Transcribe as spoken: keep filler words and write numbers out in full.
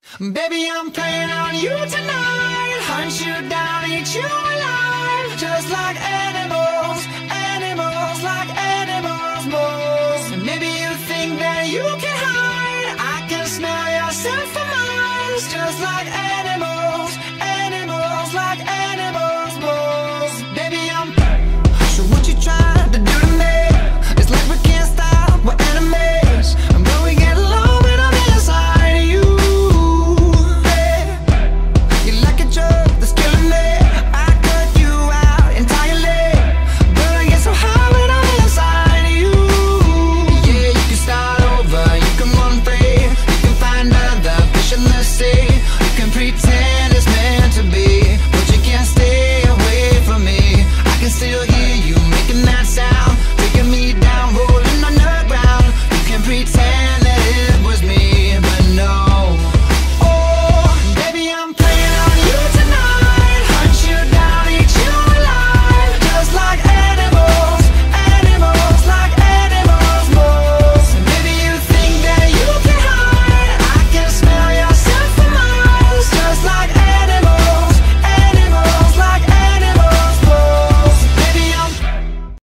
Baby, I'm playing on you tonight. Hunt you down, eat you alive. Just like animals, animals, like animals, moles. And maybe you think that you can hide. I can smell yourself for miles. Just like animals.